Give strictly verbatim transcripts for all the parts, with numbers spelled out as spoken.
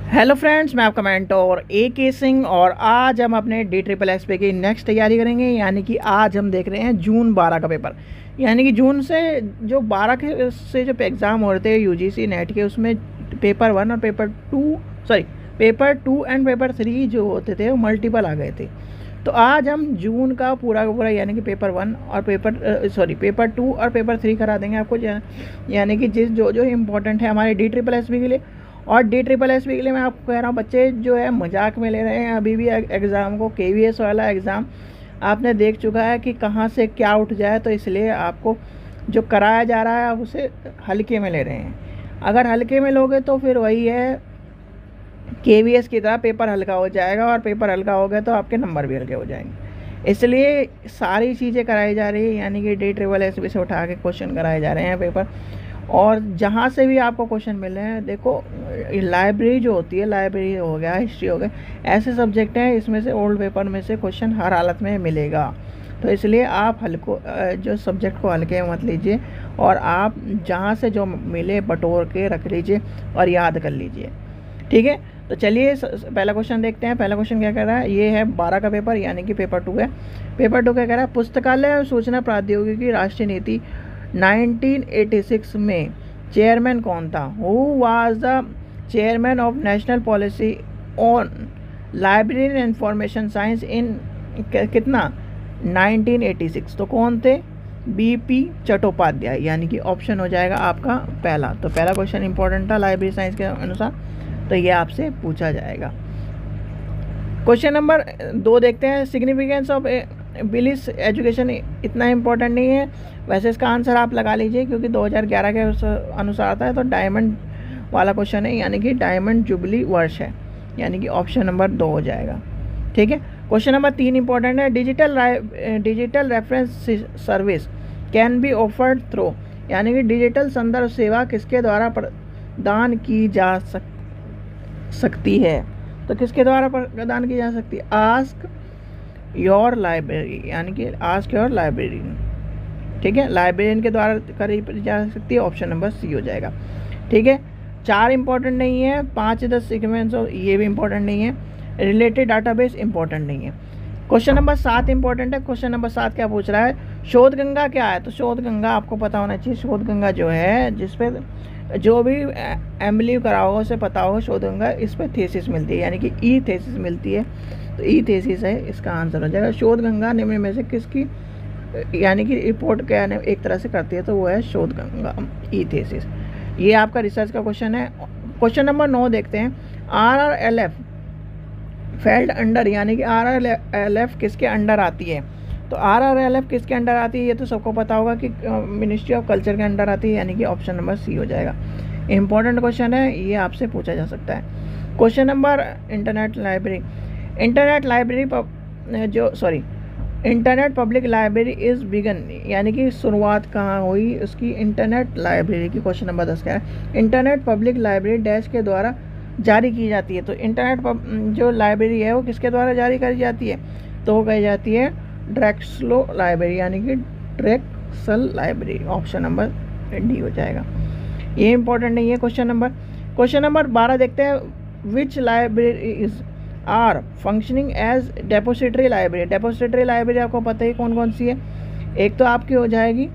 Hello friends, मैं आपका mentor ए के सिंह और आज हम अपने डी ट्रिपल एस पी की नेक्स्ट तैयारी करेंगे। यानी कि आज हम देख रहे हैं जून बारह का पेपर। यानी कि जून से जो बारह के से जो एग्ज़ाम हो रहे थे यूजीसी नेट के, उसमें पेपर वन और paper two sorry paper two and paper three जो होते थे वो मल्टीपल आ गए थे। तो आज हम जून का पूरा का पूरा यानी कि पेपर वन और पेपर सॉरी पेपर टू और पेपर थ्री करा देंगे आपको। यानी कि जिस जो जो इम्पोर्टेंट है हमारे डी ट्रिपल एस पी के लिए। और डी ट्रिपल एस पी के लिए मैं आपको कह रहा हूँ, बच्चे जो है मजाक में ले रहे हैं अभी भी एग्ज़ाम को। के वी एस वाला एग्ज़ाम आपने देख चुका है कि कहाँ से क्या उठ जाए, तो इसलिए आपको जो कराया जा रहा है आप उसे हल्के में ले रहे हैं। अगर हल्के में लोगे तो फिर वही है, के वी एस की तरह पेपर हल्का हो जाएगा, और पेपर हल्का हो गया तो आपके नंबर भी हल्के हो जाएंगे। इसलिए सारी चीज़ें कराई जा रही है, यानी कि डी ट्रिपल एस पी से उठा के क्वेश्चन कराए जा रहे हैं पेपर। और जहाँ से भी आपको क्वेश्चन मिले हैं, देखो लाइब्रेरी जो होती है, लाइब्रेरी हो गया, हिस्ट्री हो गया, ऐसे सब्जेक्ट हैं इसमें से ओल्ड पेपर में से क्वेश्चन हर हालत में मिलेगा। तो इसलिए आप हल्को जो सब्जेक्ट को हल्के मत लीजिए, और आप जहाँ से जो मिले बटोर के रख लीजिए और याद कर लीजिए। ठीक है, तो चलिए पहला क्वेश्चन देखते हैं। पहला क्वेश्चन क्या कह रहा है, ये है बारह का पेपर यानी कि पेपर टू है। पेपर टू क्या कह रहा है, पुस्तकालय और सूचना प्रौद्योगिकी राष्ट्रीय नीति नाइनटीन एटी सिक्स में चेयरमैन कौन था? Who was the chairman of national policy on library and information science in कितना नाइनटीन एटी सिक्स? तो कौन थे? बी पी चट्टोपाध्याय, यानी कि ऑप्शन हो जाएगा आपका पहला। तो पहला क्वेश्चन इंपॉर्टेंट था लाइब्रेरी साइंस के अनुसार, तो ये आपसे पूछा जाएगा। क्वेश्चन नंबर दो देखते हैं। सिग्निफिकेंस ऑफ बिलिस एजुकेशन इतना इम्पोर्टेंट नहीं है, वैसे इसका आंसर आप लगा लीजिए क्योंकि दो हज़ार ग्यारह के अनुसार आता है। तो डायमंड वाला क्वेश्चन है, यानी कि डायमंड जुबली वर्ष है, यानी कि ऑप्शन नंबर दो हो जाएगा। ठीक है, क्वेश्चन नंबर तीन इंपॉर्टेंट है। Digital digital reference service can be offered through, यानी कि डिजिटल संदर्भ सेवा किसके द्वारा प्रदान की जा सक, सकती है? तो किसके द्वारा प्रदान की जा सकती है? आस्क योर लाइब्रेरी, यानी कि आस्क योर लाइब्रेरी। ठीक है, लाइब्रेरियन के द्वारा करी जा सकती है, ऑप्शन नंबर सी हो जाएगा। ठीक है, चार इंपॉर्टेंट नहीं है, पाँच दस सीक्वेंस ये भी इंपॉर्टेंट नहीं है, रिलेटेड डाटाबेस इंपॉर्टेंट नहीं है। क्वेश्चन नंबर सात इंपॉर्टेंट है। क्वेश्चन नंबर सात क्या पूछ रहा है, शोध गंगा क्या है? तो शोध गंगा आपको पता होना चाहिए। शोध गंगा जो है, जिसपे जो भी एम बी करा होगा उसे पता होगा, शोध गंगा इस पर थीसिस मिलती है, यानी कि ई थीसिस मिलती है। तो ई थीसिस है, इसका आंसर हो जाएगा। शोध गंगा निम्न में से किसकी यानी कि रिपोर्ट क्या एक तरह से करती है? तो वो है शोध गंगा, ई थीसिस। ये आपका रिसर्च का क्वेश्चन है। क्वेश्चन नंबर नौ देखते हैं। R R L F felled under, यानी कि आर आर एल एफ किसके अंडर आती है? तो आर आर एल एफ किसके अंडर आती है? ये तो सबको पता होगा कि मिनिस्ट्री ऑफ कल्चर के अंडर आती है, यानी कि ऑप्शन नंबर सी हो जाएगा। इंपॉर्टेंट क्वेश्चन है, ये आपसे पूछा जा सकता है। Question number internet library internet library जो sorry internet public library is begun, यानी कि शुरुआत कहाँ हुई उसकी? इंटरनेट लाइब्रेरी की। क्वेश्चन नंबर दस क्या है, इंटरनेट पब्लिक लाइब्रेरी डैश के द्वारा जारी की जाती है? तो इंटरनेट जो लाइब्रेरी है वो किसके द्वारा जारी करी जाती है? तो वो कही जाती है ड्रेक्सलो लाइब्रेरी, यानी कि Drexel library, option number D हो जाएगा। ये इंपॉर्टेंट नहीं है। क्वेश्चन नंबर क्वेश्चन नंबर बारह देखते हैं। Which library is are functioning as depository library? Depository library आपको पता ही कौन कौन सी है। एक तो आपकी हो जाएगी,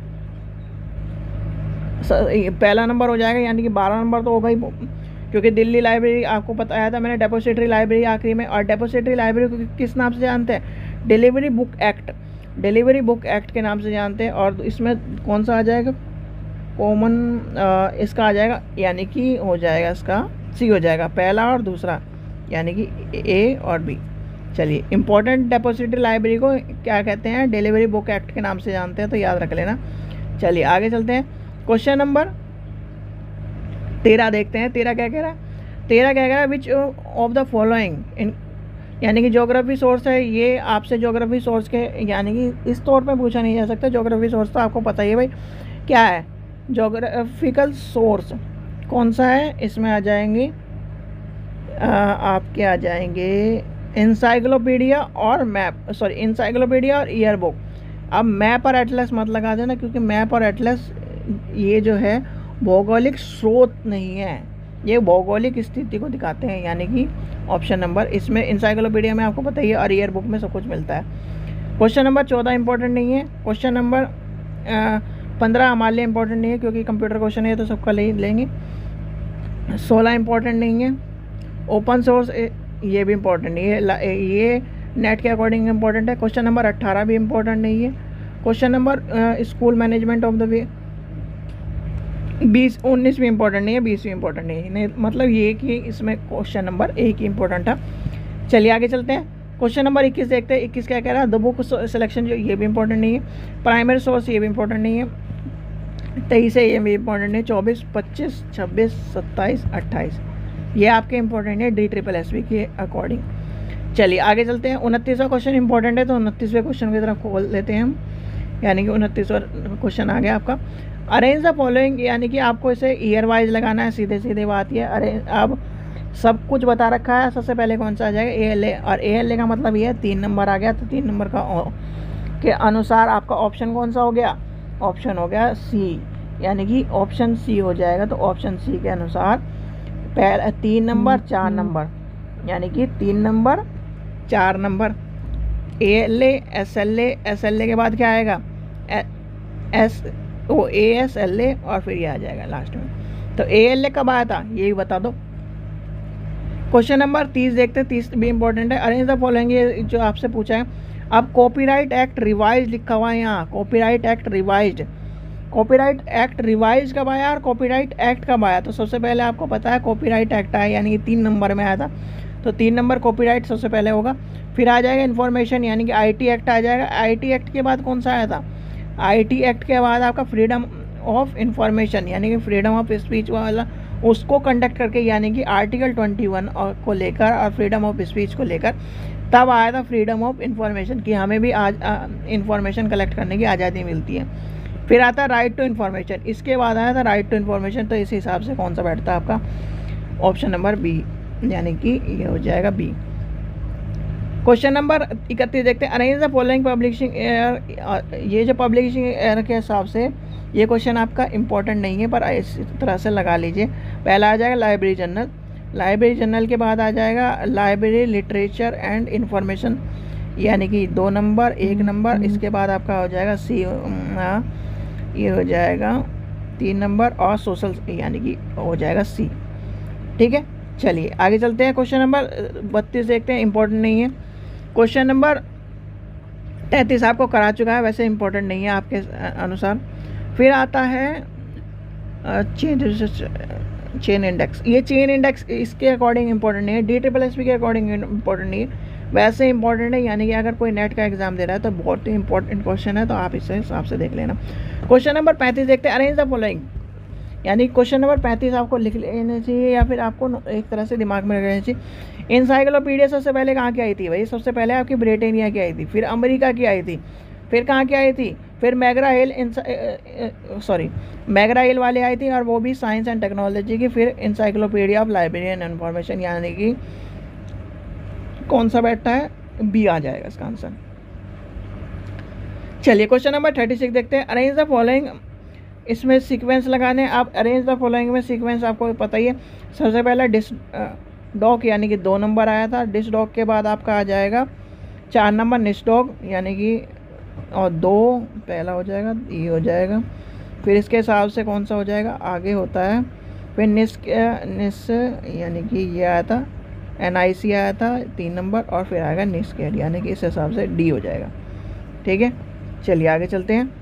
पहला नंबर हो जाएगा, यानी कि बारह नंबर तो हो भाई, क्योंकि दिल्ली लाइब्रेरी आपको पता आया था मैंने, डेपोसिटरी लाइब्रेरी आखिरी में। और डेपोसिटरी लाइब्रेरी को किस नाम से जानते हैं? Delivery book act, delivery book act के नाम से जानते हैं। और इसमें कौन सा आ जाएगा? कॉमन इसका आ जाएगा, यानी कि हो जाएगा इसका सी हो जाएगा, पहला और दूसरा, यानी कि ए और बी। चलिए, इंपॉर्टेंट डेपोसिटरी लाइब्रेरी को क्या कहते हैं? डिलीवरी बुक एक्ट के नाम से जानते हैं, तो याद रख लेना। चलिए आगे चलते हैं। क्वेश्चन नंबर तेरह देखते हैं। तेरह क्या कह रहा है? तेरह क्या कह रहा है, which of the following in, यानी कि ज्योग्राफी सोर्स है। ये आपसे ज्योग्राफी सोर्स के यानी कि इस तौर पे पूछा नहीं जा सकता। ज्योग्राफी सोर्स तो आपको पता ही है भाई क्या है। ज्योग्राफिकल सोर्स कौन सा है? इसमें आ जाएंगे आपके आ जाएंगे इंसाइक्लोपीडिया और मैप सॉरी इंसाइक्लोपीडिया और ईयर बुक। अब मैप और एटलस मत लगा देना, क्योंकि मैप और एटलस ये जो है भौगोलिक स्रोत नहीं है, ये भौगोलिक स्थिति को दिखाते हैं, यानी कि ऑप्शन नंबर, इसमें इंसाइक्लोपीडिया में आपको पता ही है और ईयर बुक में सब कुछ मिलता है। क्वेश्चन नंबर चौदह इंपॉर्टेंट नहीं है। क्वेश्चन नंबर पंद्रह हमारे लिए इंपॉर्टेंट नहीं है क्योंकि कंप्यूटर क्वेश्चन है तो सबका ले लेंगे। सोलह इंपॉर्टेंट नहीं है। ओपन सोर्स ये भी इंपॉर्टेंट नहीं है, ये नेट के अकॉर्डिंग इंपॉर्टेंट है। क्वेश्चन नंबर अट्ठारह भी इंपॉर्टेंट नहीं है। Question number school management of the वे बीस उन्नीस भी इंपॉर्टेंट नहीं है, बीस भी इंपॉर्टेंट नहीं है। नहीं मतलब ये कि इसमें क्वेश्चन नंबर एक ही इंपॉर्टेंट था। चलिए आगे चलते हैं। क्वेश्चन नंबर इक्कीस देखते हैं। इक्कीस क्या कह रहा है, द बुक सिलेक्शन जो ये भी इंपॉर्टेंट नहीं है। प्राइमरी सोर्स ये भी इंपॉर्टेंट नहीं है। तेईस है ये भी इंपॉर्टेंट नहीं है। चौबीस, पच्चीस, छब्बीस, सत्ताईस, अट्ठाईस ये आपके इंपॉर्टेंट है डी ट्रिपल एस पी के अकॉर्डिंग। चलिए आगे चलते हैं। उनतीसवां क्वेश्चन इंपॉर्टेंट है तो उनतीसवें क्वेश्चन की तरफ खोल लेते हैं हम, यानी कि उनतीसवां क्वेश्चन आ गया आपका। अरेंज द फॉलोइंग, यानी कि आपको इसे ईयर वाइज लगाना है, सीधे सीधे बात ये। अरे अब सब कुछ बता रखा है। सबसे पहले कौन सा आ जाएगा, ए एल ए, और ए एल ए का मतलब ये है तीन नंबर आ गया, तो तीन नंबर का के अनुसार आपका ऑप्शन कौन सा हो गया, ऑप्शन हो गया सी, यानी कि ऑप्शन सी हो जाएगा। तो ऑप्शन सी के अनुसार पहले तीन नंबर चार नंबर, यानी कि तीन नंबर चार number, A L A, S L A, S L A के बाद क्या आएगा, S O A S L A, और फिर ये आ जाएगा लास्ट में। तो ए एल ए कब आया था ये भी बता दो। क्वेश्चन नंबर तीस देखते हैं। तीस भी इंपॉर्टेंट है। अरेंज द फॉलोइंग, ये जो आपसे पूछा है। अब कॉपीराइट एक्ट रिवाइज लिखा हुआ है यहाँ, copyright act revised. Copyright act revise कब आया और कॉपीराइट एक्ट कब आया, तो सबसे पहले आपको पता है कॉपीराइट एक्ट आया, यानी कि तीन नंबर में आया था, तो तीन नंबर कॉपीराइट सबसे पहले होगा। फिर आ जाएगा इन्फॉर्मेशन, यानी कि आईटी एक्ट आ जाएगा। आईटी एक्ट के बाद कौन सा आया था, आईटी एक्ट के बाद आपका फ्रीडम ऑफ इंफॉर्मेशन, यानी कि फ्रीडम ऑफ स्पीच वाला उसको कंडक्ट करके, यानी कि आर्टिकल ट्वेंटी वन और को लेकर और फ्रीडम ऑफ स्पीच को लेकर तब आया था फ्रीडम ऑफ इंफॉर्मेशन, कि हमें भी आज इंफॉर्मेशन कलेक्ट करने की आज़ादी मिलती है। फिर आता है राइट टू इन्फॉर्मेशन, इसके बाद आया था राइट टू इन्फॉर्मेशन। तो इस हिसाब से कौन सा बैठता है आपका, ऑप्शन नंबर बी, यानी कि ये हो जाएगा बी। क्वेश्चन नंबर इकतीस देखते हैं। Arrange the following publishing year, ये जो पब्लिशिंग एयर के हिसाब से ये क्वेश्चन आपका इंपॉर्टेंट नहीं है, पर इस तरह से लगा लीजिए। पहला आ जाएगा लाइब्रेरी जर्नल, लाइब्रेरी जर्नल के बाद आ जाएगा लाइब्रेरी लिटरेचर एंड इंफॉर्मेशन, यानी कि दो नंबर एक नंबर। इसके बाद आपका हो जाएगा सी, ये हो जाएगा तीन नंबर, और सोशल, यानी कि हो जाएगा सी। ठीक है, चलिए आगे चलते हैं। क्वेश्चन नंबर बत्तीस देखते हैं, इंपॉर्टेंट नहीं है। क्वेश्चन नंबर तैंतीस आपको करा चुका है, वैसे इंपॉर्टेंट नहीं है आपके अनुसार। फिर आता है चेन चेन इंडेक्स, ये चेन इंडेक्स इसके अकॉर्डिंग इंपॉर्टेंट नहीं है, डी ट्रिपल एस पी के अकॉर्डिंग इंपॉर्टेंट नहीं है, वैसे इंपॉर्टेंट है, यानी कि अगर कोई नेट का एग्जाम दे रहा है तो बहुत ही इंपॉर्टेंट क्वेश्चन है, तो आप इस हिसाब से देख लेना। क्वेश्चन नंबर पैंतीस देखते हैं। अरेंज द फॉलोइंग, यानी क्वेश्चन नंबर पैंतीस आपको लिख लेना चाहिए या फिर आपको एक तरह से दिमाग में रखना चाहिए। इंसाइक्लोपीडिया सबसे पहले कहाँ की आई थी भाई, सबसे पहले आपकी ब्रिटेनिया की आई थी, फिर अमेरिका की आई थी, फिर कहाँ की आई थी, फिर McGraw Hill, sorry McGraw Hill वाले आई थी, और वो भी साइंस एंड टेक्नोलॉजी की। फिर इंसाइक्लोपीडिया ऑफ लाइब्रेरियन इन्फॉर्मेशन, यानी कि कौन सा बैठता है, बी आ जाएगा इसका आंसर। चलिए क्वेश्चन नंबर थर्टी सिक्स देखते हैं। अरेंज द फॉलोइंग, इसमें सीक्वेंस लगाने। आप अरेंज द फॉलोइंग में सीक्वेंस आपको पता ही है। सबसे पहला डिस डॉग, यानी कि दो नंबर आया था। डिस डॉग के बाद आपका आ जाएगा चार नंबर निस डॉग, यानी कि और दो पहला हो जाएगा, ये हो जाएगा। फिर इसके हिसाब से कौन सा हो जाएगा, आगे होता है फिर निस निस, यानी कि ये आया था, एन आई सी आया था तीन नंबर, और फिर आएगा निस केड, यानी कि इस हिसाब से डी हो जाएगा। ठीक है, चलिए आगे चलते हैं।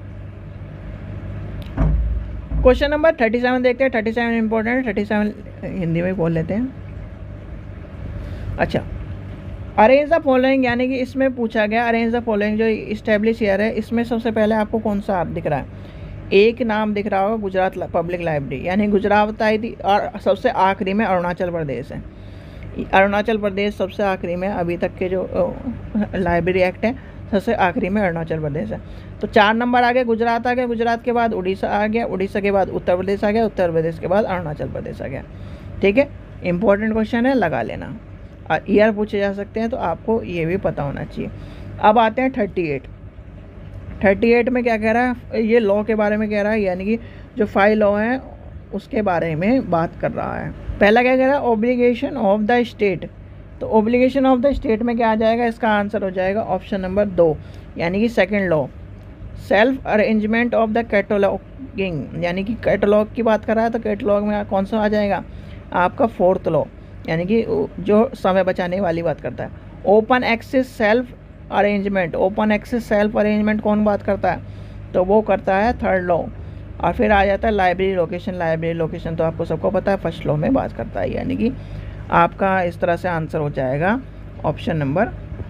क्वेश्चन नंबर थर्टी सेवन देखते हैं। थर्टी सेवन इंपॉर्टेंट है, थर्टी सेवन हिंदी में बोल लेते हैं। अच्छा, अरेंज द फॉलोइंग, यानी कि इसमें पूछा गया अरेंज द फॉलोइंग जो इस्टेब्लिश ईयर है, इसमें सबसे पहले आपको कौन सा दिख रहा है, एक नाम दिख रहा होगा गुजरात पब्लिक लाइब्रेरी, यानी गुजरात आई थी, और सबसे आखिरी में अरुणाचल प्रदेश है। अरुणाचल प्रदेश सबसे आखिरी में, अभी तक के जो लाइब्रेरी एक्ट है सबसे आखिरी में अरुणाचल प्रदेश है। तो चार नंबर आ गए, गुजरात आ गया, गुजरात के बाद उड़ीसा आ गया, उड़ीसा के बाद उत्तर प्रदेश आ गया, उत्तर प्रदेश के बाद अरुणाचल प्रदेश आ गया। ठीक है, इंपॉर्टेंट क्वेश्चन है, लगा लेना, और ईयर पूछे जा सकते हैं, तो आपको ये भी पता होना चाहिए। अब आते हैं थर्टी एट। थर्टी एट में क्या कह रहा है, ये लॉ के बारह में कह रहा है, यानी कि जो फाइव लॉ हैं उसके बारे में बात कर रहा है। पहला क्या कह रहा है, ऑब्लिगेशन ऑफ द स्टेट। तो ऑब्लिगेशन ऑफ द स्टेट में क्या आ जाएगा, इसका आंसर हो जाएगा ऑप्शन नंबर दो, यानी कि second law. Self arrangement of the cataloguing, यानी कि कैटलॉग की बात कर रहा है तो कैटलॉग में कौन सा आ जाएगा आपका फोर्थ लॉ, यानी कि जो समय बचाने वाली बात करता है। Open access self arrangement, open access self arrangement कौन बात करता है, तो वो करता है थर्ड लॉ। और फिर आ जाता है लाइब्रेरी लोकेशन, लाइब्रेरी लोकेशन तो आपको सबको पता है फर्स्ट लॉ में बात करता है, यानी कि आपका इस तरह से आंसर हो जाएगा ऑप्शन नंबर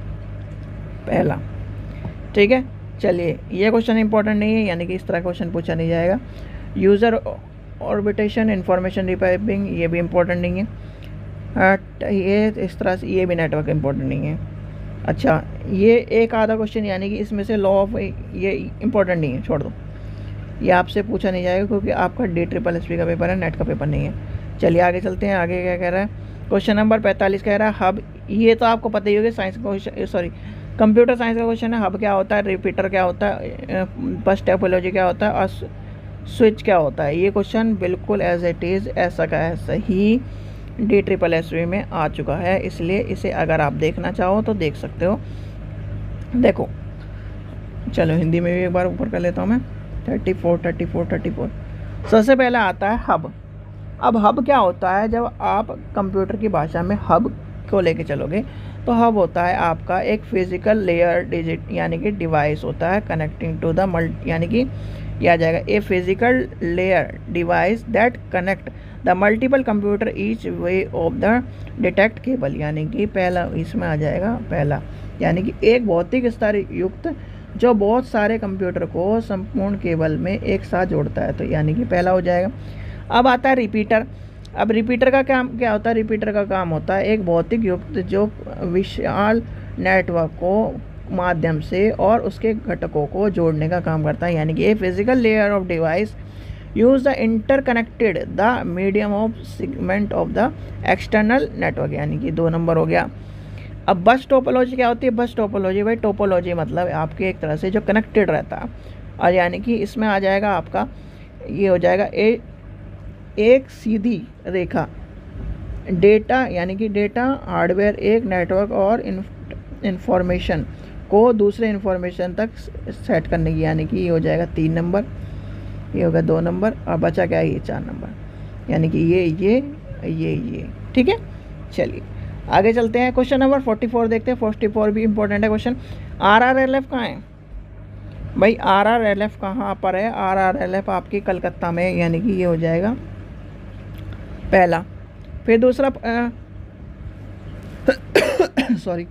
पहला। ठीक है, चलिए ये क्वेश्चन इंपॉर्टेंट नहीं है, यानी कि इस तरह क्वेश्चन पूछा नहीं जाएगा। यूज़र ऑर्बिटेशन इंफॉर्मेशन रिपाइपिंग, ये भी इम्पोर्टेंट नहीं है। ये इस तरह से ये भी नेटवर्क इम्पोर्टेंट नहीं है। अच्छा, ये एक आधा क्वेश्चन यानी कि इसमें से लॉ ऑफ ये इम्पोर्टेंट नहीं है, छोड़ दो, ये आपसे पूछा नहीं जाएगा क्योंकि आपका डी ट्रिपल एस पी का पेपर है, नेट का पेपर नहीं है। चलिए आगे चलते हैं, आगे क्या कह रहा है, क्वेश्चन नंबर पैंतालीस कह रहा है हब। ये तो आपको पता ही होगा, साइंस का क्वेश्चन, सॉरी कंप्यूटर साइंस का क्वेश्चन है। हब क्या होता है, रिपीटर क्या होता है, बस टोपोलॉजी क्या होता है और स्विच क्या होता है। ये क्वेश्चन बिल्कुल एज इट इज़ ऐसा का ऐसा ही डी ट्रिपल एस पी में आ चुका है, इसलिए इसे अगर आप देखना चाहो तो देख सकते हो। देखो चलो हिंदी में भी एक बार ऊपर कर लेता हूँ मैं। Thirty four thirty four thirty four सबसे पहले आता है हब। अब हब क्या होता है, जब आप कंप्यूटर की भाषा में हब को लेके चलोगे तो हब होता है आपका एक फिजिकल लेयर डिजिट, यानी कि डिवाइस होता है कनेक्टिंग टू द मल्टी, यानी कि यह आ जाएगा a physical layer device that connect the multiple computer each way of the detect cable, यानी कि पहला इसमें आ जाएगा पहला, यानी कि एक भौतिक स्तर युक्त जो बहुत सारे कंप्यूटर को संपूर्ण केबल में एक साथ जोड़ता है, तो यानी कि पहला हो जाएगा। अब आता है रिपीटर। अब रिपीटर का काम क्या होता है, रिपीटर का काम होता है एक भौतिक युक्त जो विशाल नेटवर्क को माध्यम से और उसके घटकों को जोड़ने का काम करता है, यानी कि a physical layer of device use the interconnected the medium of segment of the external network, यानी कि दो नंबर हो गया। अब बस टोपोलॉजी क्या होती है, बस टोपोलॉजी भाई टोपोलॉजी मतलब आपके एक तरह से जो कनेक्टेड रहता है, और यानी कि इसमें आ जाएगा आपका ये हो जाएगा ए एक सीधी रेखा डेटा, यानी कि डेटा हार्डवेयर एक नेटवर्क और इंफॉर्मेशन को दूसरे इंफॉर्मेशन तक सेट करने की, यानी कि ये हो जाएगा तीन नंबर, ये होगा दो नंबर, और बचा क्या है ये चार नंबर, यानी कि ये ये ये ये ठीक है। चलिए आगे चलते हैं, क्वेश्चन नंबर फोर्टी फोर देखते हैं। फोर्टी फोर भी इंपॉर्टेंट है question. R R L F कहाँ है भाई, आर आर एल एफ कहाँ पर है, आर आर एल एफ आपकी कलकत्ता में, यानी कि ये हो जाएगा पहला। फिर दूसरा सॉरी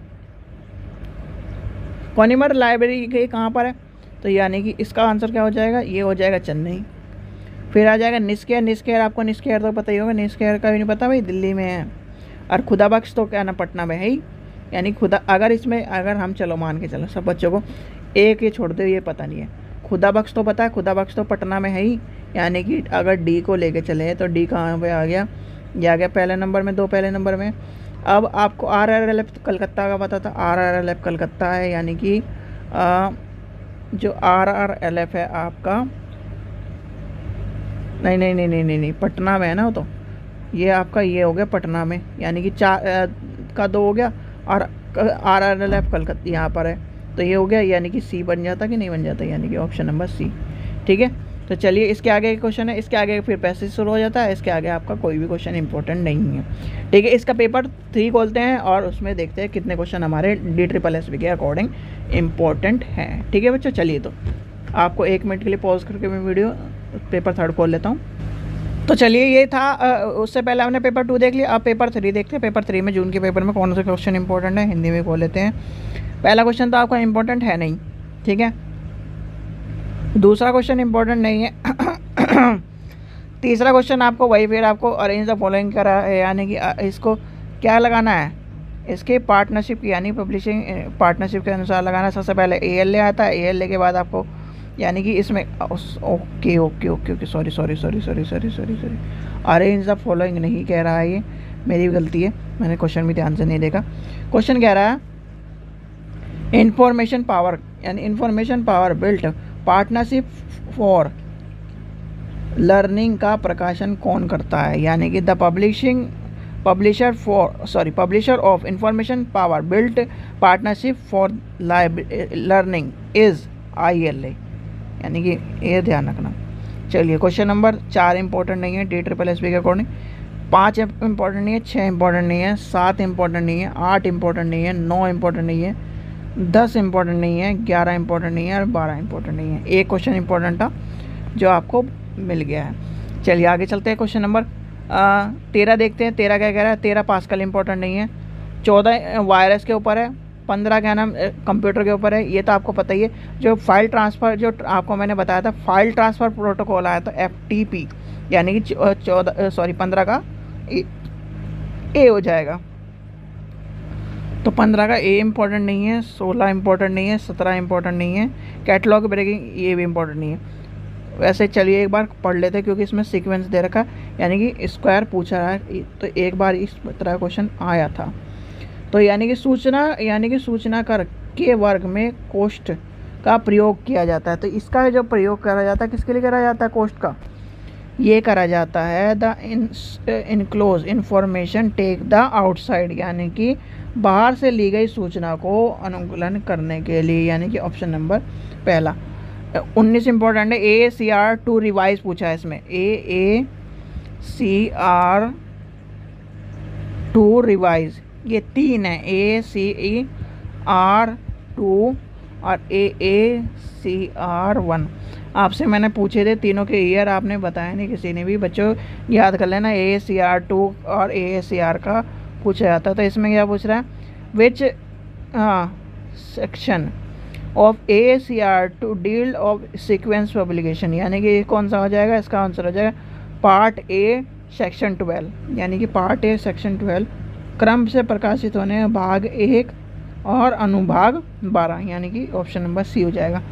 कॉनिमर लाइब्रेरी के कहाँ पर है, तो यानी कि इसका आंसर क्या हो जाएगा, ये हो जाएगा चेन्नई। फिर आ जाएगा निस्केयर, निस्केयर आपको निस्केयर तो पता ही होगा, निस्केयर का भी नहीं पता भाई, दिल्ली में है। और खुदा बख्श तो क्या ना पटना में है ही, यानी खुदा, अगर इसमें अगर हम चलो मान के चलो सब बच्चों को एक ये छोड़ दो ये पता नहीं है, खुदा बख्श तो पता है, खुदा बख्श तो पटना में है ही, यानी कि अगर डी को लेके चले तो डी कहाँ पे आ गया, ये आ गया पहले नंबर में, दो पहले नंबर में। अब आपको R R L F Calcutta का पता था, R R L F Calcutta है, यानी कि आ, जो आर आर एल एफ है आपका नहीं नहीं नहीं नहीं नहीं नहीं पटना में है ना, वो तो ये आपका ये हो गया पटना में, यानी कि चार का दो हो गया, और R R L F Calcutta यहाँ पर है, तो ये हो गया, यानी कि सी बन जाता कि नहीं बन जाता, यानी कि ऑप्शन नंबर सी। ठीक है, तो चलिए इसके आगे क्वेश्चन है, इसके आगे फिर पैसे शुरू हो जाता है, इसके आगे आपका कोई भी क्वेश्चन इंपॉर्टेंट नहीं है। ठीक है, इसका पेपर थ्री खोलते हैं और उसमें देखते हैं कितने क्वेश्चन हमारे डी ट्रिपल एस बी के अकॉर्डिंग इम्पोर्टेंट हैं। ठीक है बच्चों, चलिए तो आपको एक मिनट के लिए पॉज करके मैं वीडियो पेपर थर्ड खोल लेता हूँ। तो चलिए ये था, उससे पहले हमने पेपर टू देख लिया, अब पेपर थ्री देखते हैं। पेपर थ्री में जून के पेपर में कौन से क्वेश्चन इंपॉर्टेंट है, हिंदी में खोल लेते हैं। पहला क्वेश्चन तो आपका इंपॉर्टेंट है नहीं, ठीक है। दूसरा क्वेश्चन इंपॉर्टेंट नहीं है। तीसरा क्वेश्चन आपको वही फिर आपको अरेंज द फॉलोइंग करा है, यानी कि इसको क्या लगाना है, इसके पार्टनरशिप यानी पब्लिशिंग पार्टनरशिप के अनुसार लगाना है। सबसे पहले ए एल ए आता है, ए एल ए के बाद आपको यानी कि इसमें okay okay okay okay sorry sorry sorry sorry sorry sorry sorry arrange the following नहीं कह रहा है, ये मेरी भी गलती है, मैंने क्वेश्चन भी ध्यान से नहीं देखा। क्वेश्चन कह रहा है इंफॉर्मेशन पावर, यानी information power built partnership for learning का प्रकाशन कौन करता है, यानी कि the publishing publisher for sorry publisher of information power built partnership for learning is I L A, यानी कि ये ध्यान रखना। चलिए क्वेश्चन नंबर चार इंपॉर्टेंट नहीं है डी ट्रिपल एस पी के अकॉर्डिंग, पाँच इंपॉर्टेंट नहीं है, छः इंपॉर्टेंट नहीं है, सात इंपॉर्टेंट नहीं है, आठ इंपॉर्टेंट नहीं है, नौ इंपॉर्टेंट नहीं है, दस इंपॉर्टेंट नहीं है, ग्यारह इंपॉर्टेंट नहीं है और बारह इंपॉर्टेंट नहीं है। एक क्वेश्चन इंपॉर्टेंट था जो आपको मिल गया है। चलिए आगे चलते हैं, क्वेश्चन नंबर तेरह देखते हैं। तेरह क्या कह रहा है, तेरह पास्कल इंपॉर्टेंट नहीं है, चौदह वायरस के ऊपर है, पंद्रह क्या नाम कंप्यूटर के ऊपर है, ये तो आपको पता ही है। जो फाइल ट्रांसफ़र जो आपको मैंने बताया था फाइल ट्रांसफ़र प्रोटोकॉल आया था एफ टी पी, यानी कि चौदह सॉरी पंद्रह का ए, ए हो जाएगा। तो पंद्रह का ए इम्पोर्टेंट नहीं है, सोलह इम्पोर्टेंट नहीं है, सत्रह इम्पोर्टेंट नहीं है, कैटलॉग ब्रेकिंग ये भी इम्पोर्टेंट नहीं है। वैसे चलिए एक बार पढ़ लेते हैं क्योंकि इसमें सीक्वेंस दे रखा है, यानी कि स्क्वायर पूछा रहा है तो एक बार इस तरह क्वेश्चन आया था। तो यानी कि सूचना यानी कि सूचना कर के वर्ग में कोष्ठ का प्रयोग किया जाता है। तो इसका जो प्रयोग करा जाता है किसके लिए करा जाता है, कोष्ठ का, ये करा जाता है the enclose information take the outside, यानी कि बाहर से ली गई सूचना को अनुकूलन करने के लिए, यानी कि ऑप्शन नंबर पहला। उन्नीस इंपॉर्टेंट है, A C R two revise पूछा है इसमें, A A C R two revise, ये तीन है, A C E R to और ए ए सी आर वन। आपसे मैंने पूछे थे तीनों के ईयर, आपने बताया नहीं किसी ने भी। बच्चों याद कर लेना, ए सी आर टू और ए सी आर का पूछा जाता। तो इसमें क्या पूछ रहा है, विच हाँ section of A C R two deal of sequence publication, यानी कि कौन सा हो जाएगा, इसका आंसर हो जाएगा पार्ट ए सेक्शन ट्वेल्व, यानी कि पार्ट ए सेक्शन ट्वेल्व क्रम से प्रकाशित होने भाग एक और अनुभाग बारह, यानी कि ऑप्शन नंबर सी हो जाएगा।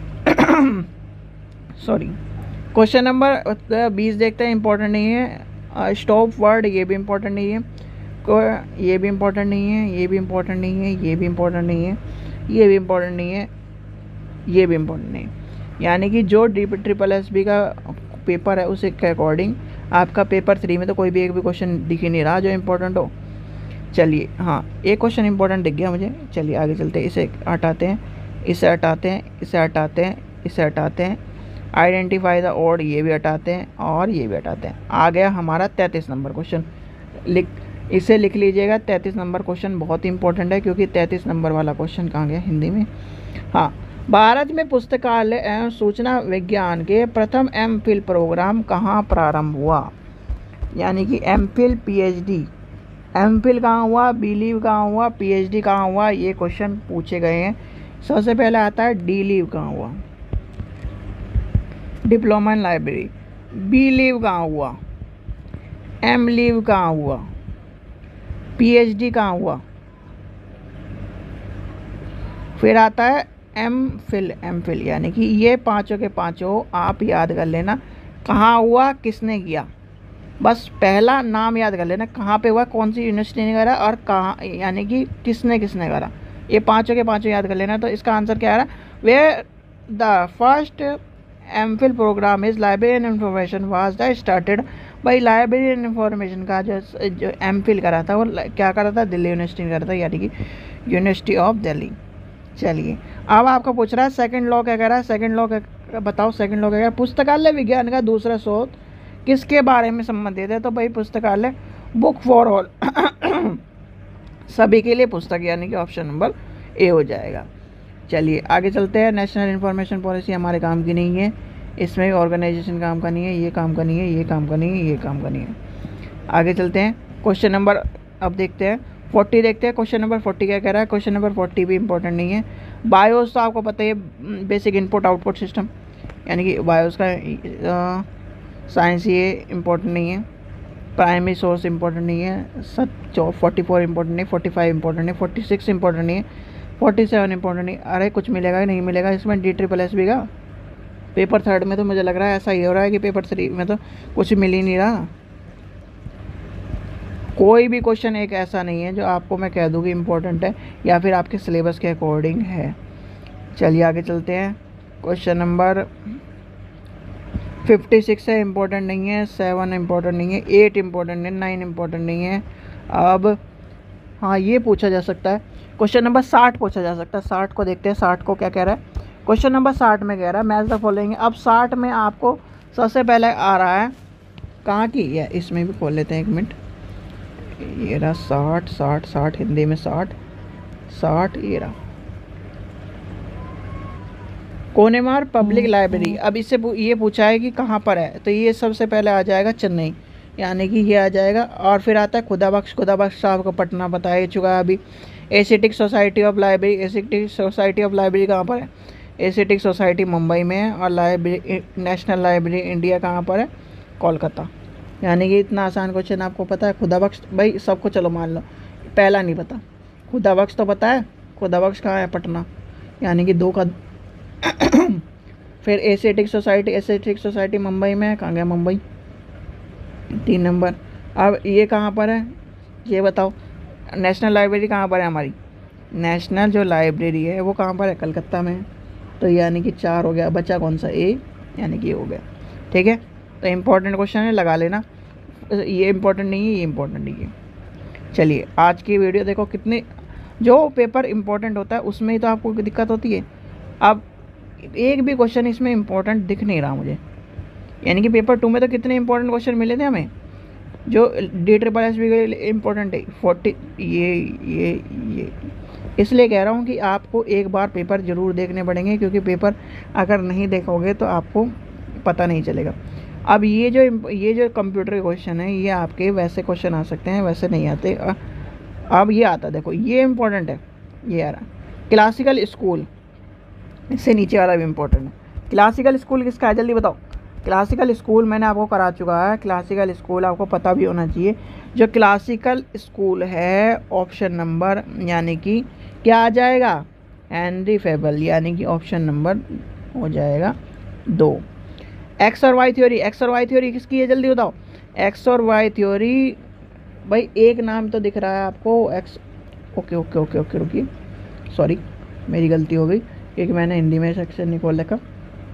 सॉरी क्वेश्चन नंबर बीस देखते हैं, इंपॉर्टेंट नहीं है। स्टॉप वर्ड ये भी इम्पोर्टेंट नहीं है, ये भी इम्पोर्टेंट नहीं है, ये भी इम्पोर्टेंट नहीं है, ये भी इम्पोर्टेंट नहीं है, ये भी इम्पोर्टेंट नहीं है, ये भी इम्पोर्टेंट नहीं है। यानी कि जो डी ट्रिपल एस बी का पेपर है उसे के अकॉर्डिंग आपका पेपर थ्री में तो कोई भी एक भी क्वेश्चन दिख ही नहीं रहा जो इम्पोर्टेंट हो। चलिए हाँ एक क्वेश्चन इंपॉर्टेंट दिख गया मुझे, चलिए आगे चलते हैं। इसे हटाते हैं, इसे हटाते हैं, इसे हटाते हैं, इसे हटाते हैं, आइडेंटिफाई द ऑड ये भी हटाते हैं और ये भी हटाते हैं। आ गया हमारा तैंतीस नंबर क्वेश्चन, लिख इसे लिख लीजिएगा। तैंतीस नंबर क्वेश्चन बहुत इंपॉर्टेंट है क्योंकि तैंतीस नंबर वाला क्वेश्चन कहाँ गया हिंदी में। हाँ, भारत में पुस्तकालय एवं सूचना विज्ञान के प्रथम एम फिल प्रोग्राम कहाँ प्रारंभ हुआ, यानी कि M Phil P H D, M Phil कहाँ हुआ, बी लीव कहाँ हुआ, पी एच डी कहाँ हुआ, ये क्वेश्चन पूछे गए हैं। सबसे पहले आता है डी लीव कहाँ हुआ, diploma in library. B lib कहाँ हुआ, एम लीव कहाँ हुआ, पी एच डी कहाँ हुआ, फिर आता है एम फिल। एम फिल यानी कि ये पांचों के पांचों आप याद कर लेना कहाँ हुआ, किसने किया, बस पहला नाम याद कर लेना कहाँ पे हुआ, कौन सी यूनिवर्सिटी ने करा और कहाँ, यानी कि किसने किसने करा, ये पांचों के पांचों याद कर लेना। तो इसका आंसर क्या आ रहा है, where the first M Phil program is library and information was the started भाई। लाइब्रेरी एंड इंफॉर्मेशन का जो जो एम फिल करा था वो क्या करा था, दिल्ली यूनिवर्सिटी ने करा था, यानी कि यूनिवर्सिटी ऑफ दिल्ली। चलिए अब आपका पूछ रहा है सेकंड लॉ क्या कह रहा है, सेकंड लॉ क्या बताओ, सेकंड लॉ क्या कह रहा है, पुस्तकालय विज्ञान का दूसरा शोध किसके बारे में संबंधित है। तो भाई पुस्तकालय बुक फॉर ऑल, सभी के लिए पुस्तक, यानी कि ऑप्शन नंबर ए हो जाएगा। चलिए आगे चलते हैं। नेशनल इन्फॉर्मेशन पॉलिसी हमारे काम की नहीं है, इसमें ऑर्गेनाइजेशन काम का नहीं है, ये काम का नहीं है, ये काम का नहीं है, ये काम का नहीं है। आगे चलते हैं, क्वेश्चन नंबर अब देखते हैं फोर्टी देखते हैं। क्वेश्चन नंबर फोर्टी क्या कह रहा है, क्वेश्चन नंबर फोर्टी भी इंपॉर्टेंट नहीं है। बायोस तो आपको पता है बेसिक इनपुट आउटपुट सिस्टम, यानी कि बायोस का साइंस ये इम्पोर्टेंट नहीं है। प्राइमरी सोर्स इंपॉर्टेंट नहीं है। सच फोर्टी फोर इंपॉर्टेंट नहीं, फोर्टी फाइव इंपॉर्टेंट नहीं, फोर्टी सिक्स इंपॉर्टेंट नहीं है, फोर्टी सेवन इंपॉर्टेंट नहीं। अरे कुछ मिलेगा नहीं मिलेगा इसमें डी ट्रिपल एस बी का पेपर थर्ड में, तो मुझे लग रहा है ऐसा ही हो रहा है कि पेपर थ्री में तो कुछ मिल ही नहीं रहा। कोई भी क्वेश्चन एक ऐसा नहीं है जो आपको मैं कह दूँ कि इम्पोर्टेंट है या फिर आपके सिलेबस के अकॉर्डिंग है। चलिए आगे चलते हैं, क्वेश्चन नंबर फिफ्टी सिक्स है, इम्पोर्टेंट नहीं है। सेवन इम्पोर्टेंट नहीं है। एट इम्पोर्टेंट है। नाइन इम्पोर्टेंट नहीं है। अब हाँ, ये पूछा जा सकता है। क्वेश्चन नंबर साठ पूछा जा सकता है। साठ को देखते हैं, साठ को क्या कह रहा है। क्वेश्चन नंबर साठ में कह रहा है मैच द फॉलोइंग। अब साठ में आपको सबसे पहले आ रहा है कहाँ की, या इसमें भी खोल लेते हैं, एक मिनट। ये रहा साठ, साठ, साठ हिंदी में साठ, साठ ये रहा कोनेमार पब्लिक लाइब्रेरी। अब इससे ये पूछा है कि कहाँ पर है, तो ये सबसे पहले आ जाएगा चेन्नई, यानी कि ये आ जाएगा। और फिर आता है खुदाबख्श। खुदाबख्श साहब को पटना बता ही चुका है अभी। Asiatic society of library, Asiatic society of library कहाँ पर है? एशियाटिक सोसाइटी मुंबई में है। और लाइब्रेरी, नेशनल लाइब्रेरी इंडिया कहाँ पर है? कोलकाता। यानी कि इतना आसान क्वेश्चन आपको पता है। खुदाबख्श भाई सबको चलो मान लो, पहला नहीं पता, खुदाबख्श तो पता है। खुदाबख्श कहाँ है? पटना, यानी कि दो का फिर Asiatic society, Asiatic society Mumbai में है। कहाँ गया? मुंबई, तीन नंबर। अब ये कहाँ पर है ये बताओ। नेशनल लाइब्रेरी कहाँ पर है हमारी? नेशनल जो लाइब्रेरी है वो कहाँ पर है? कलकत्ता में है। तो यानी कि चार हो गया, बचा कौन सा? ए, यानी कि ये हो गया। ठीक है, तो इम्पोर्टेंट क्वेश्चन है, लगा लेना। ये इम्पोर्टेंट नहीं है, ये इम्पोर्टेंट नहीं है। चलिए आज की वीडियो देखो, कितने जो पेपर इम्पोर्टेंट होता है उसमें ही तो आपको दिक्कत होती है। अब एक भी क्वेश्चन इसमें इम्पोर्टेंट दिख नहीं रहा मुझे, यानी कि पेपर टू में तो कितने इंपॉर्टेंट क्वेश्चन मिले थे हमें, जो डी ट्रिपल एस बी के लिए इम्पोर्टेंट है। फोर्टी ये ये ये इसलिए कह रहा हूँ कि आपको एक बार पेपर ज़रूर देखने पड़ेंगे, क्योंकि पेपर अगर नहीं देखोगे तो आपको पता नहीं चलेगा। अब ये जो ये जो कंप्यूटर के क्वेश्चन है, ये आपके वैसे क्वेश्चन आ सकते हैं, वैसे नहीं आते। अब ये आता, देखो ये इम्पोर्टेंट है, ये आ रहा क्लासिकल स्कूल, इससे नीचे वाला भी इम्पोर्टेंट है। क्लासिकल स्कूल किसका है जल्दी बताओ। क्लासिकल स्कूल मैंने आपको करा चुका है। क्लासिकल स्कूल आपको पता भी होना चाहिए। जो क्लासिकल स्कूल है ऑप्शन नंबर, यानी कि क्या आ जाएगा? हेनरी फेबल, यानी कि ऑप्शन नंबर हो जाएगा दो। एक्स और वाई थ्योरी, एक्स और वाई थ्योरी किसकी है जल्दी बताओ। एक्स और वाई थ्योरी भाई एक नाम तो दिख रहा है आपको, X. Okay okay okay okay रुकिए, सॉरी मेरी गलती हो गई, क्योंकि मैंने हिंदी में सेक्शन नहीं खोल रखा।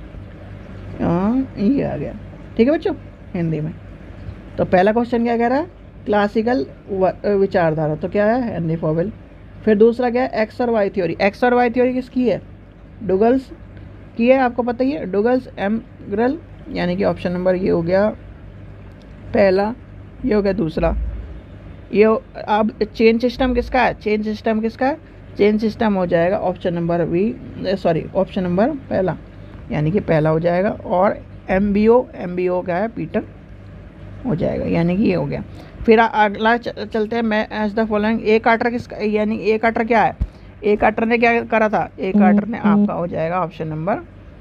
हाँ ये आ गया, ठीक है बच्चों, हिंदी में। तो पहला क्वेश्चन क्या कह रहा है? क्लासिकल विचारधारा, तो क्या है? Henry Fayol. फिर दूसरा क्या है? एक्स और वाई थ्योरी। एक्स और वाई थ्योरी किसकी है? डुगल्स की है, आपको पता ही है, डुगल्स एम्ग्रल, यानी कि ऑप्शन नंबर ये हो गया पहला, ये हो गया दूसरा। ये अब चेन सिस्टम किसका है? चेन सिस्टम किसका है? चेन सिस्टम हो जाएगा option number B, sorry option number पहला, यानी कि पहला हो जाएगा। और M B O, M B O क्या है? पीटर हो जाएगा, यानी कि ये हो गया। फिर अगला चलते हैं, मैं as the following. A Carter किसका, यानी ए कार्टर क्या है? ए कार्टर ने क्या करा था? ए कार्टर ने आपका हो जाएगा ऑप्शन नंबर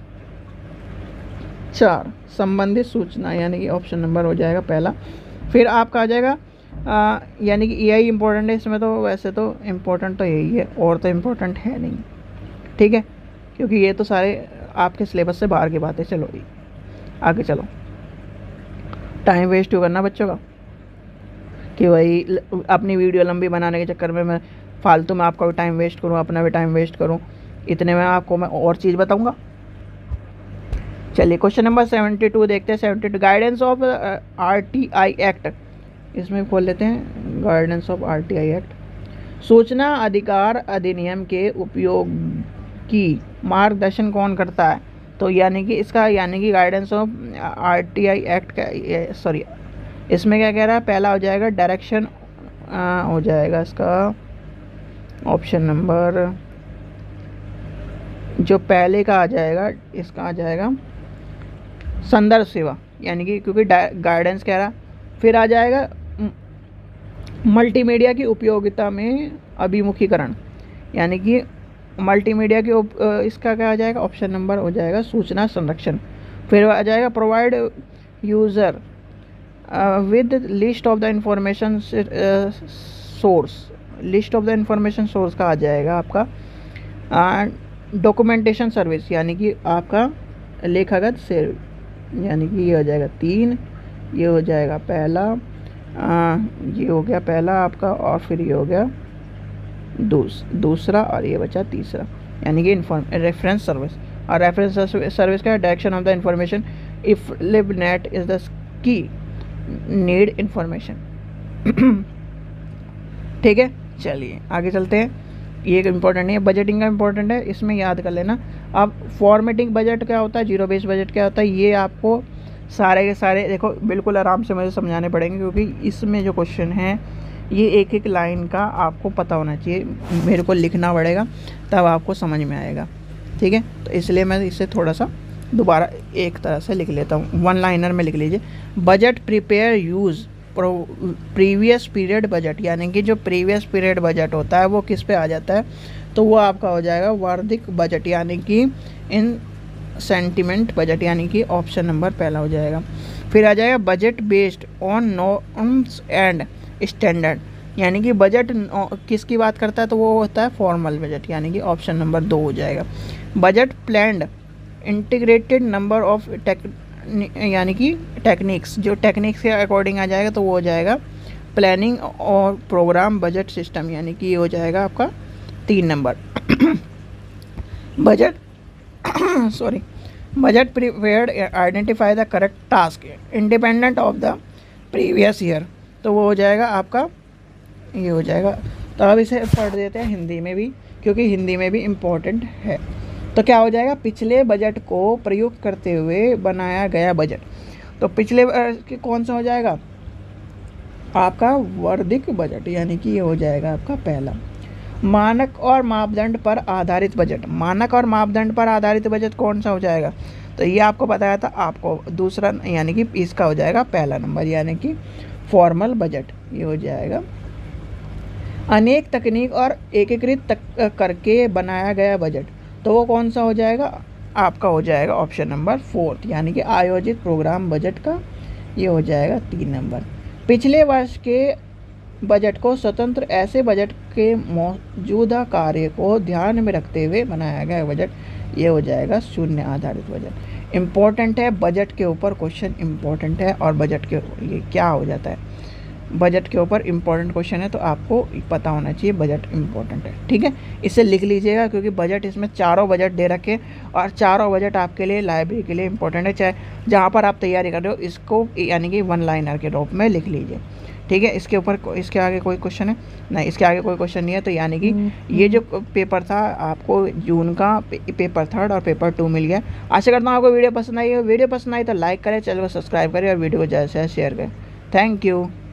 चार, संबंधित सूचना, यानी कि ऑप्शन नंबर हो जाएगा पहला। फिर आपका आ जाएगा आ, यानी कि यही इम्पोर्टेंट है इसमें, तो वैसे तो इम्पोर्टेंट तो यही है, और तो इम्पोर्टेंट है नहीं, ठीक है, क्योंकि ये तो सारे आपके सिलेबस से बाहर की बात है। चलो आगे चलो, टाइम वेस्ट क्यों करना बच्चों का, कि भाई अपनी वीडियो लंबी बनाने के चक्कर में मैं फालतू में आपका भी टाइम वेस्ट करूँ, अपना भी टाइम वेस्ट करूँ। इतने में आपको मैं और चीज़ बताऊँगा। चलिए क्वेश्चन नंबर सेवेंटी टू देखते हैं। Seventy two guidance of R T I act, इसमें खोल लेते हैं guidance of R T I act. सूचना अधिकार अधिनियम के उपयोग की मार्गदर्शन कौन करता है? तो यानी कि इसका, यानी कि guidance of R T I act का, सॉरी इसमें क्या कह रहा है? पहला हो जाएगा डायरेक्शन, हो जाएगा इसका ऑप्शन नंबर, जो पहले का आ जाएगा इसका आ जाएगा संदर्भ सेवा, यानी कि क्योंकि गाइडेंस कह रहा। फिर आ जाएगा मल्टीमीडिया की उपयोगिता में अभिमुखीकरण, यानी कि मल्टीमीडिया के उप, इसका क्या आ जाएगा? ऑप्शन नंबर हो जाएगा सूचना संरक्षण। फिर आ जाएगा provide user with list of the information source, list of the information source का आ जाएगा आपका डॉक्यूमेंटेशन सर्विस, यानी कि आपका लेखागत सेवा, यानी कि ये हो जाएगा तीन, ये हो जाएगा पहला, आ, ये हो गया पहला आपका, और फिर ये हो गया दूस, दूसरा, और ये बचा तीसरा, यानी कि इन्फॉर्म रेफरेंस सर्विस। और रेफरेंस सर्विस का direction of the information, if live net is the key need information. ठीक है, चलिए आगे चलते हैं। ये इम्पोर्टेंट नहीं है, बजटिंग का इम्पोर्टेंट है, इसमें याद कर लेना। अब फॉर्मेटिंग बजट क्या होता है, जीरो बेस बजट क्या होता है, ये आपको सारे के सारे देखो बिल्कुल आराम से मुझे समझाने पड़ेंगे, क्योंकि इसमें जो क्वेश्चन है ये एक एक लाइन का आपको पता होना चाहिए, मेरे को लिखना पड़ेगा तब आपको समझ में आएगा। ठीक है, तो इसलिए मैं इसे थोड़ा सा दोबारा एक तरह से लिख लेता हूँ, वन लाइनर में लिख लीजिए। Budget prepare use previous period budget, यानी कि जो प्रीवियस पीरियड बजट होता है वो किस पे आ जाता है, तो वो आपका हो जाएगा वार्षिक बजट, यानी कि इन सेंटिमेंट बजट, यानी कि ऑप्शन नंबर पहला हो जाएगा। फिर आ जाएगा budget based on norms and standard, यानी कि बजट किसकी बात करता है, तो वो होता है फॉर्मल बजट, यानी कि ऑप्शन नंबर दो हो जाएगा। Budget planned integrated number of tech, यानी कि टेक्निक्स, जो टेक्निक्स के अकॉर्डिंग आ जाएगा तो वो हो जाएगा प्लानिंग और प्रोग्राम बजट सिस्टम, यानी कि ये हो जाएगा आपका तीन number. Budget sorry budget prepared identify the correct task independent of the previous year, तो वो हो जाएगा आपका ये हो जाएगा। तो अब इसे पढ़ देते हैं हिंदी में भी, क्योंकि हिंदी में भी इम्पोर्टेंट है। तो क्या हो जाएगा, पिछले बजट को प्रयुक्त करते हुए बनाया गया बजट, तो पिछले के कौन सा हो जाएगा आपका वार्षिक बजट, यानी कि ये हो जाएगा आपका पहला। मानक और मापदंड पर आधारित बजट, मानक और मापदंड पर आधारित बजट कौन सा हो जाएगा, तो ये आपको बताया था आपको दूसरा, यानी कि इसका हो जाएगा पहला नंबर, यानी कि फॉर्मल बजट, ये हो जाएगा। अनेक तकनीक और एकीकृत तक करके बनाया गया बजट, तो वो कौन सा हो जाएगा आपका हो जाएगा ऑप्शन नंबर फोर्थ, यानी कि आयोजित प्रोग्राम बजट का ये हो जाएगा तीन नंबर। पिछले वर्ष के बजट को स्वतंत्र ऐसे बजट के मौजूदा कार्य को ध्यान में रखते हुए बनाया गया बजट, ये हो जाएगा शून्य आधारित बजट। इम्पोर्टेंट है बजट के ऊपर क्वेश्चन इम्पोर्टेंट है, और बजट के ये क्या हो जाता है, बजट के ऊपर इम्पोर्टेंट क्वेश्चन है, तो आपको पता होना चाहिए बजट इम्पोर्टेंट है। ठीक है, इसे लिख लीजिएगा, क्योंकि बजट इसमें चारों बजट दे रखे, और चारों बजट आपके लिए लाइब्रेरी के लिए इम्पोर्टेंट है, चाहे जहाँ पर आप तैयारी कर रहे हो इसको यानी कि वन लाइनर के रूप में लिख लीजिए। ठीक है, इसके ऊपर इसके आगे कोई क्वेश्चन है नहीं, इसके आगे कोई क्वेश्चन नहीं है, तो यानी कि ये जो पेपर था आपको जून का पे, पेपर थर्ड और पेपर टू मिल गया। आशा करता हूँ आपको वीडियो पसंद आई है, वीडियो पसंद आई तो लाइक करें, चैनल को सब्सक्राइब करें और वीडियो को ज़्यादा से ज़्यादा शेयर करें। Thank you.